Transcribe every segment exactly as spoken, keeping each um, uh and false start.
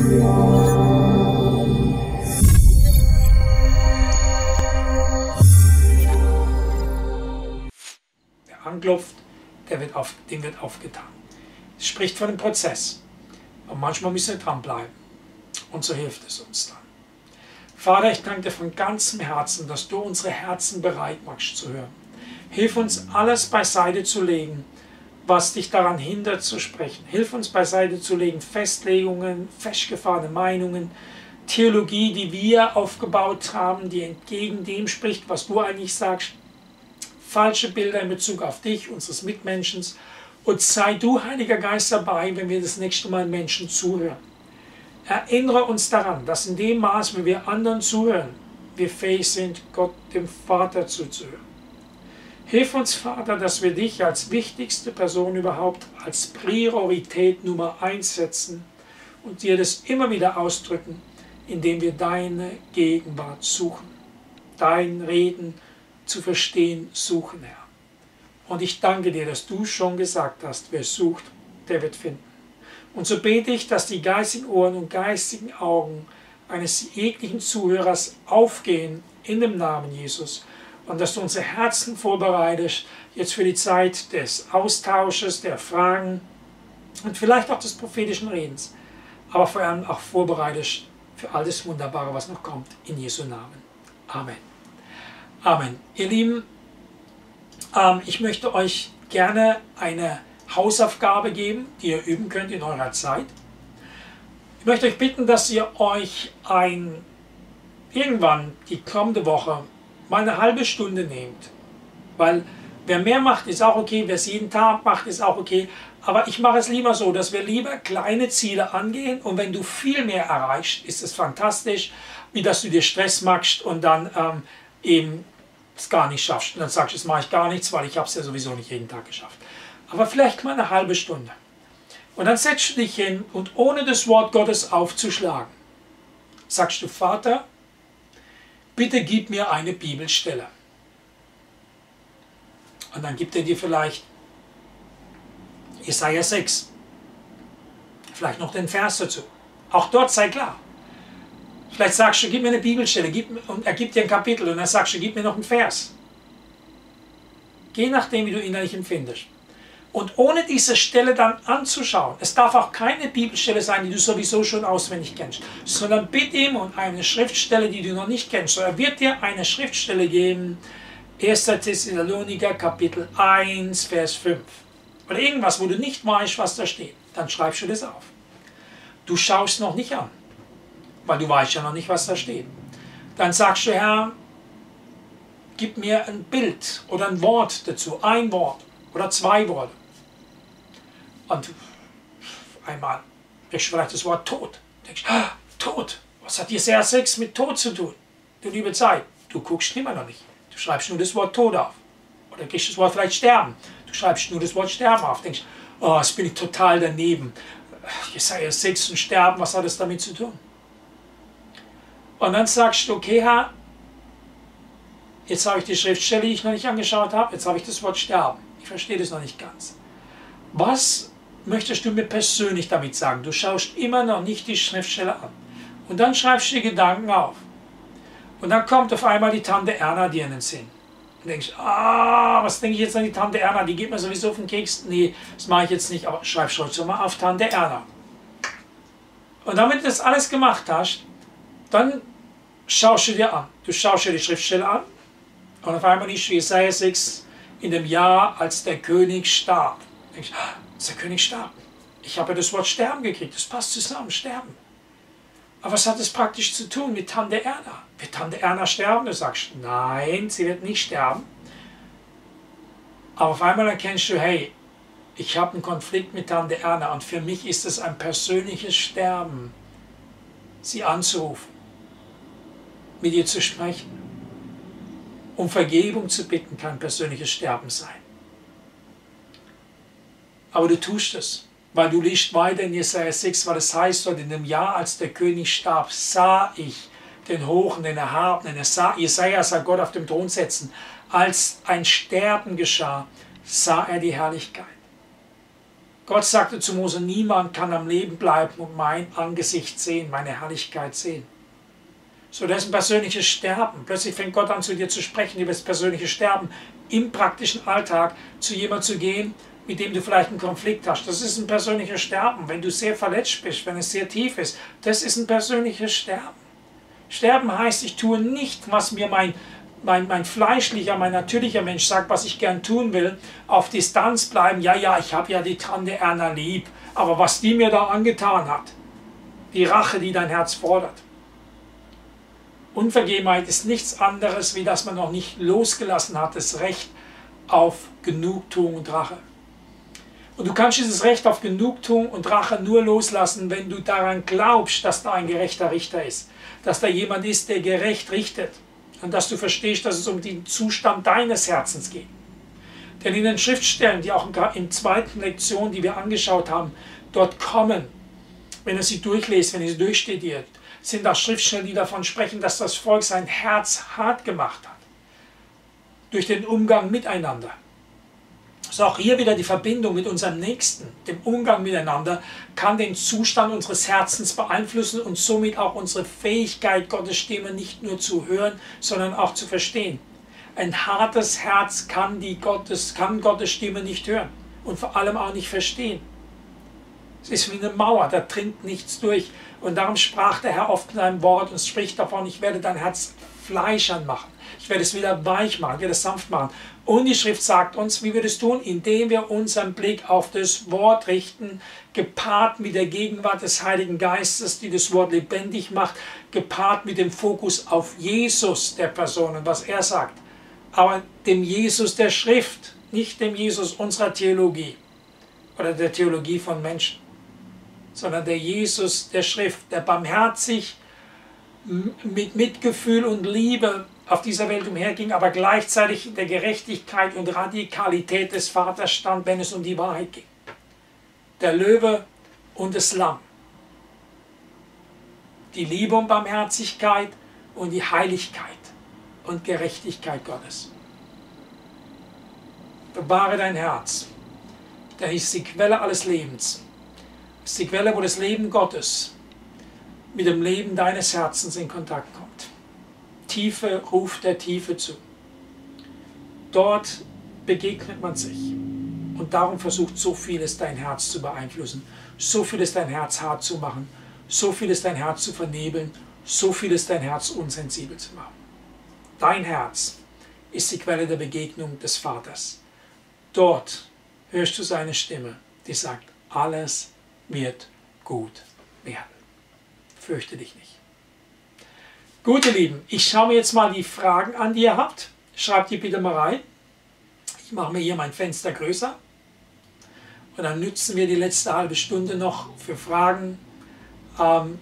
Wer anklopft, der wird auf, dem wird aufgetan. Es spricht von einem Prozess. Und manchmal müssen wir dranbleiben. Und so hilft es uns dann. Vater, ich danke dir von ganzem Herzen, dass du unsere Herzen bereit machst zu hören. Hilf uns, alles beiseite zu legen, was dich daran hindert zu sprechen. Hilf uns beiseite zu legen, Festlegungen, festgefahrene Meinungen, Theologie, die wir aufgebaut haben, die entgegen dem spricht, was du eigentlich sagst. Falsche Bilder in Bezug auf dich, unseres Mitmenschen. Und sei du, Heiliger Geist, dabei, wenn wir das nächste Mal Menschen zuhören. Erinnere uns daran, dass in dem Maß, wie wir anderen zuhören, wir fähig sind, Gott, dem Vater zuzuhören. Hilf uns, Vater, dass wir dich als wichtigste Person überhaupt, als Priorität Nummer eins setzen und dir das immer wieder ausdrücken, indem wir deine Gegenwart suchen, dein Reden zu verstehen suchen, Herr. Und ich danke dir, dass du schon gesagt hast, wer sucht, der wird finden. Und so bete ich, dass die geistigen Ohren und geistigen Augen eines jeglichen Zuhörers aufgehen in dem Namen Jesus und dass du unsere Herzen vorbereitest, jetzt für die Zeit des Austausches, der Fragen und vielleicht auch des prophetischen Redens, aber vor allem auch vorbereitest für all das Wunderbare, was noch kommt, in Jesu Namen. Amen. Amen. Ihr Lieben, ähm, ich möchte euch gerne eine Hausaufgabe geben, die ihr üben könnt in eurer Zeit. Ich möchte euch bitten, dass ihr euch ein, irgendwann die kommende Woche mal eine halbe Stunde nehmt. Weil wer mehr macht, ist auch okay, wer es jeden Tag macht, ist auch okay. Aber ich mache es lieber so, dass wir lieber kleine Ziele angehen und wenn du viel mehr erreichst, ist es fantastisch, wie dass du dir Stress machst und dann ähm, eben es gar nicht schaffst. Und dann sagst du, das mache ich gar nichts, weil ich habe es ja sowieso nicht jeden Tag geschafft. Aber vielleicht mal eine halbe Stunde. Und dann setzt du dich hin und ohne das Wort Gottes aufzuschlagen, sagst du, Vater, bitte gib mir eine Bibelstelle. Und dann gibt er dir vielleicht Jesaja sechs. Vielleicht noch den Vers dazu. Auch dort sei klar. Vielleicht sagst du, gib mir eine Bibelstelle gib, und er gibt dir ein Kapitel und dann sagst du, gib mir noch einen Vers. Je nachdem, wie du innerlich empfindest. Und ohne diese Stelle dann anzuschauen, es darf auch keine Bibelstelle sein, die du sowieso schon auswendig kennst, sondern bitte ihm um eine Schriftstelle, die du noch nicht kennst. So, er wird dir eine Schriftstelle geben, erster Thessaloniker Kapitel eins, Vers fünf. Oder irgendwas, wo du nicht weißt, was da steht. Dann schreibst du das auf. Du schaust noch nicht an, weil du weißt ja noch nicht, was da steht. Dann sagst du, Herr, gib mir ein Bild oder ein Wort dazu, ein Wort oder zwei Worte. Und einmal kriegst du vielleicht das Wort Tod. Du denkst, ah, Tod, was hat Jesaja sechs mit Tod zu tun? Du liebe Zeit, du guckst immer noch nicht. Du schreibst nur das Wort Tod auf. Oder kriegst das Wort vielleicht Sterben. Du schreibst nur das Wort Sterben auf. Du denkst, oh, jetzt bin ich total daneben. Jesaja sechs und Sterben, was hat das damit zu tun? Und dann sagst du, okay, Herr, jetzt habe ich die Schriftstelle, die ich noch nicht angeschaut habe, jetzt habe ich das Wort Sterben. Ich verstehe das noch nicht ganz. Was möchtest du mir persönlich damit sagen? Du schaust immer noch nicht die Schriftstelle an. Und dann schreibst du die Gedanken auf. Und dann kommt auf einmal die Tante Erna dir in den Sinn. Und denkst, ah, was denke ich jetzt an die Tante Erna? Die geht mir sowieso auf den Keks. Nee, das mache ich jetzt nicht, aber schreib trotzdem mal auf Tante Erna. Und damit du das alles gemacht hast, dann schaust du dir an. Du schaust dir die Schriftstelle an und auf einmal ist Jesaja sechs in dem Jahr, als der König starb. Du denkst, ah, der König starb. Ich habe ja das Wort Sterben gekriegt, das passt zusammen, Sterben. Aber was hat das praktisch zu tun mit Tante Erna? Wird Tante Erna sterben? Du sagst, nein, sie wird nicht sterben. Aber auf einmal erkennst du, hey, ich habe einen Konflikt mit Tante Erna und für mich ist es ein persönliches Sterben, sie anzurufen, mit ihr zu sprechen. Um Vergebung zu bitten, kann persönliches Sterben sein. Aber du tust es. Weil du liest weiter in Jesaja sechs, weil es heißt dort, in dem Jahr, als der König starb, sah ich den Hochen, den Erhabenen. Jesaja sah Gott auf dem Thron sitzen. Als ein Sterben geschah, sah er die Herrlichkeit. Gott sagte zu Mose, niemand kann am Leben bleiben und mein Angesicht sehen, meine Herrlichkeit sehen. So, das ist ein persönliches Sterben. Plötzlich fängt Gott an, zu dir zu sprechen über das persönliche Sterben im praktischen Alltag, zu jemandem zu gehen, mit dem du vielleicht einen Konflikt hast. Das ist ein persönliches Sterben. Wenn du sehr verletzt bist, wenn es sehr tief ist, das ist ein persönliches Sterben. Sterben heißt, ich tue nicht, was mir mein, mein, mein fleischlicher, mein natürlicher Mensch sagt, was ich gern tun will, auf Distanz bleiben. Ja, ja, ich habe ja die Tante Erna lieb, aber was die mir da angetan hat, die Rache, die dein Herz fordert. Unvergebenheit ist nichts anderes, wie dass man noch nicht losgelassen hat, das Recht auf Genugtuung und Rache. Und du kannst dieses Recht auf Genugtuung und Rache nur loslassen, wenn du daran glaubst, dass da ein gerechter Richter ist. Dass da jemand ist, der gerecht richtet. Und dass du verstehst, dass es um den Zustand deines Herzens geht. Denn in den Schriftstellen, die auch in der zweiten Lektion, die wir angeschaut haben, dort kommen, wenn ihr sie durchlest, wenn ihr sie durchstudiert, sind auch Schriftstellen, die davon sprechen, dass das Volk sein Herz hart gemacht hat. Durch den Umgang miteinander. So auch hier wieder die Verbindung mit unserem Nächsten, dem Umgang miteinander, kann den Zustand unseres Herzens beeinflussen und somit auch unsere Fähigkeit, Gottes Stimme nicht nur zu hören, sondern auch zu verstehen. Ein hartes Herz kann, die Gottes, kann Gottes Stimme nicht hören und vor allem auch nicht verstehen. Es ist wie eine Mauer, da dringt nichts durch. Und darum sprach der Herr oft in einem Wort und spricht davon, ich werde dein Herz fleischern machen. Ich werde es wieder weich machen, ich werde es sanft machen. Und die Schrift sagt uns, wie wir das tun, indem wir unseren Blick auf das Wort richten, gepaart mit der Gegenwart des Heiligen Geistes, die das Wort lebendig macht, gepaart mit dem Fokus auf Jesus der Person und was er sagt. Aber dem Jesus der Schrift, nicht dem Jesus unserer Theologie oder der Theologie von Menschen, sondern der Jesus der Schrift, der barmherzig mit Mitgefühl und Liebe auf dieser Welt umherging, aber gleichzeitig in der Gerechtigkeit und Radikalität des Vaters stand, wenn es um die Wahrheit ging. Der Löwe und das Lamm. Die Liebe und Barmherzigkeit und die Heiligkeit und Gerechtigkeit Gottes. Bewahre dein Herz, denn es ist die Quelle alles Lebens. Es ist die Quelle, wo das Leben Gottes mit dem Leben deines Herzens in Kontakt kommt. Tiefe ruft der Tiefe zu. Dort begegnet man sich. Und darum versucht so vieles dein Herz zu beeinflussen, so vieles dein Herz hart zu machen, so vieles dein Herz zu vernebeln, so vieles dein Herz unsensibel zu machen. Dein Herz ist die Quelle der Begegnung des Vaters. Dort hörst du seine Stimme, die sagt, alles wird gut werden. Fürchte dich nicht. Gut, ihr Lieben, ich schaue mir jetzt mal die Fragen an, die ihr habt. Schreibt die bitte mal rein. Ich mache mir hier mein Fenster größer. Und dann nützen wir die letzte halbe Stunde noch für Fragen ähm,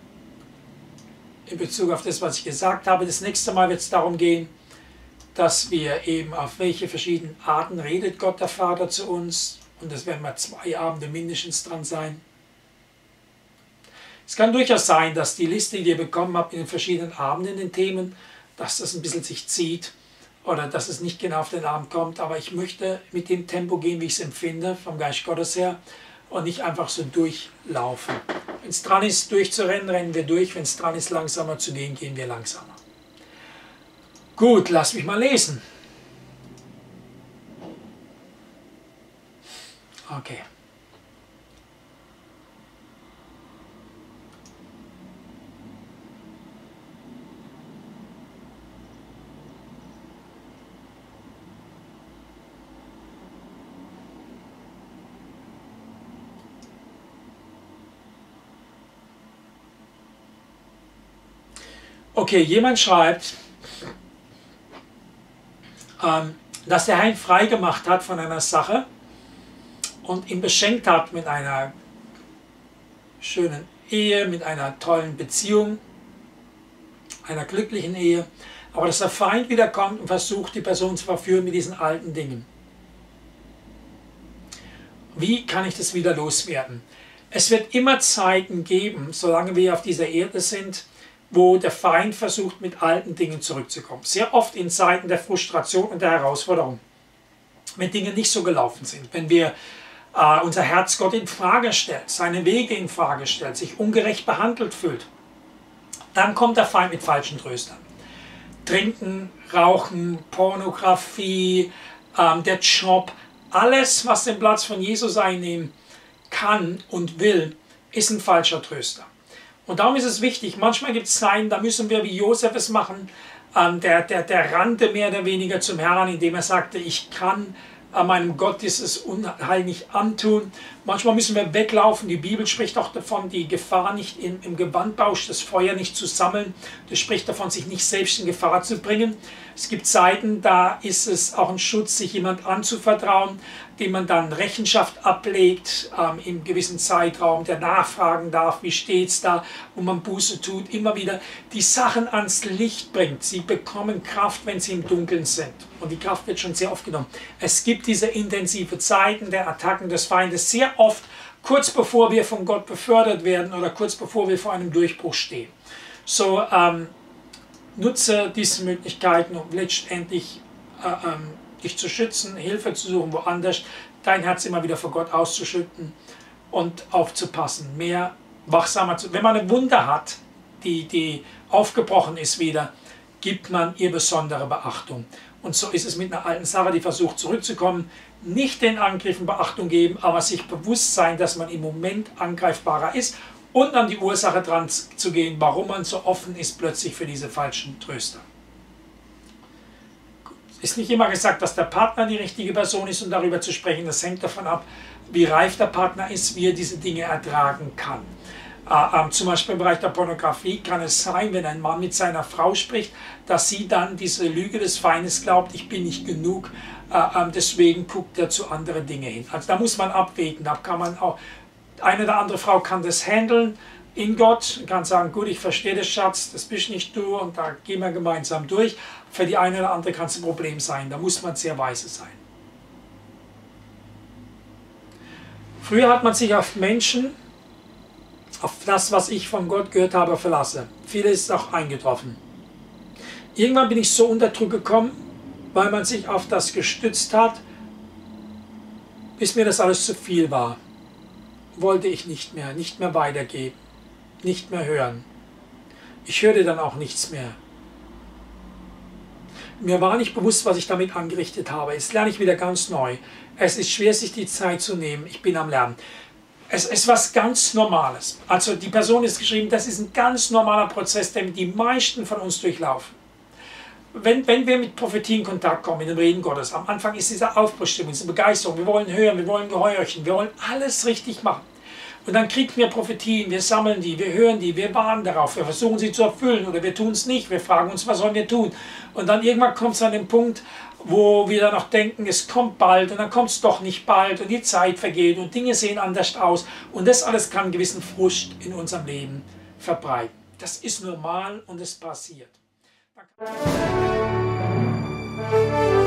in Bezug auf das, was ich gesagt habe. Das nächste Mal wird es darum gehen, dass wir eben auf welche verschiedenen Arten redet Gott der Vater zu uns. Und das werden mal zwei Abende mindestens dran sein. Es kann durchaus sein, dass die Liste, die ihr bekommen habt in den verschiedenen Abenden, in den Themen, dass das ein bisschen sich zieht oder dass es nicht genau auf den Abend kommt. Aber ich möchte mit dem Tempo gehen, wie ich es empfinde, vom Geist Gottes her und nicht einfach so durchlaufen. Wenn es dran ist, durchzurennen, rennen wir durch. Wenn es dran ist, langsamer zu gehen, gehen wir langsamer. Gut, lass mich mal lesen. Okay. Okay, jemand schreibt, ähm, dass der Herr ihn frei gemacht hat von einer Sache und ihn beschenkt hat mit einer schönen Ehe, mit einer tollen Beziehung, einer glücklichen Ehe, aber dass der Feind wiederkommt und versucht, die Person zu verführen mit diesen alten Dingen. Wie kann ich das wieder loswerden? Es wird immer Zeiten geben, solange wir auf dieser Erde sind, wo der Feind versucht, mit alten Dingen zurückzukommen. Sehr oft in Zeiten der Frustration und der Herausforderung. Wenn Dinge nicht so gelaufen sind. Wenn wir äh, unser Herz Gott in Frage stellt, seine Wege in Frage stellt, sich ungerecht behandelt fühlt, dann kommt der Feind mit falschen Tröstern. Trinken, Rauchen, Pornografie, ähm, der Job, alles, was den Platz von Jesus einnehmen kann und will, ist ein falscher Tröster. Und darum ist es wichtig, manchmal gibt es Zeiten, da müssen wir wie Josef es machen, ähm, der, der, der rannte mehr oder weniger zum Herrn, indem er sagte, ich kann äh, meinem Gott dieses Unheil nicht antun. Manchmal müssen wir weglaufen, die Bibel spricht auch davon, die Gefahr nicht im, im Gewandbausch, das Feuer nicht zu sammeln, das spricht davon, sich nicht selbst in Gefahr zu bringen. Es gibt Zeiten, da ist es auch ein Schutz, sich jemand anzuvertrauen, dem man dann Rechenschaft ablegt, ähm, im gewissen Zeitraum, der nachfragen darf, wie steht es da, wo man Buße tut, immer wieder die Sachen ans Licht bringt. Sie bekommen Kraft, wenn sie im Dunkeln sind. Und die Kraft wird schon sehr oft genommen. Es gibt diese intensive Zeiten der Attacken des Feindes, sehr oft kurz bevor wir von Gott befördert werden oder kurz bevor wir vor einem Durchbruch stehen. So, ähm, nutze diese Möglichkeiten, um letztendlich äh, ähm, dich zu schützen, Hilfe zu suchen woanders, dein Herz immer wieder vor Gott auszuschütten und aufzupassen, mehr wachsamer zu. Wenn man eine Wunde hat, die, die aufgebrochen ist wieder, gibt man ihr besondere Beachtung. Und so ist es mit einer alten Sache, die versucht zurückzukommen, nicht den Angriffen Beachtung geben, aber sich bewusst sein, dass man im Moment angreifbarer ist und an die Ursache dran zu gehen, warum man so offen ist plötzlich für diese falschen Tröster. Es ist nicht immer gesagt, dass der Partner die richtige Person ist, um darüber zu sprechen. Das hängt davon ab, wie reif der Partner ist, wie er diese Dinge ertragen kann. Äh, äh, zum Beispiel im Bereich der Pornografie kann es sein, wenn ein Mann mit seiner Frau spricht, dass sie dann diese Lüge des Feindes glaubt, ich bin nicht genug, äh, äh, deswegen guckt er zu anderen Dingen hin. Also da muss man abwägen, da kann man auch, eine oder andere Frau kann das handeln in Gott, kann sagen, gut, ich verstehe das, Schatz, das bist nicht du und da gehen wir gemeinsam durch. Für die eine oder andere kann es ein Problem sein, da muss man sehr weise sein. Früher hat man sich auf Menschen, auf das, was ich von Gott gehört habe, verlassen. Vieles ist auch eingetroffen. Irgendwann bin ich so unter Druck gekommen, weil man sich auf das gestützt hat, bis mir das alles zu viel war. Wollte ich nicht mehr, nicht mehr weitergeben, nicht mehr hören. Ich hörte dann auch nichts mehr. Mir war nicht bewusst, was ich damit angerichtet habe. Jetzt lerne ich wieder ganz neu. Es ist schwer, sich die Zeit zu nehmen. Ich bin am Lernen. Es ist was ganz Normales. Also die Person ist geschrieben, das ist ein ganz normaler Prozess, den die meisten von uns durchlaufen. Wenn, wenn wir mit Prophetie in Kontakt kommen, in dem Reden Gottes, am Anfang ist diese Aufbruchstimmung, diese Begeisterung, wir wollen hören, wir wollen gehorchen, wir wollen alles richtig machen. Und dann kriegen wir Prophetien, wir sammeln die, wir hören die, wir warten darauf, wir versuchen sie zu erfüllen oder wir tun es nicht, wir fragen uns, was sollen wir tun. Und dann irgendwann kommt es an den Punkt, wo wir dann noch denken, es kommt bald und dann kommt es doch nicht bald und die Zeit vergeht und Dinge sehen anders aus. Und das alles kann einen gewissen Frust in unserem Leben verbreiten. Das ist normal und es passiert.